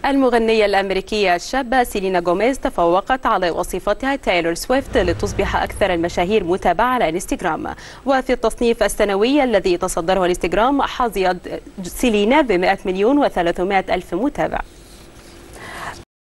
المغنية الأمريكية الشابة سيلينا جوميز تفوقت على وصيفتها تايلور سويفت لتصبح أكثر المشاهير متابعة على الانستغرام. وفي التصنيف السنوي الذي تصدره الانستغرام حظيت سيلينا ب100 مليون و300 ألف متابع.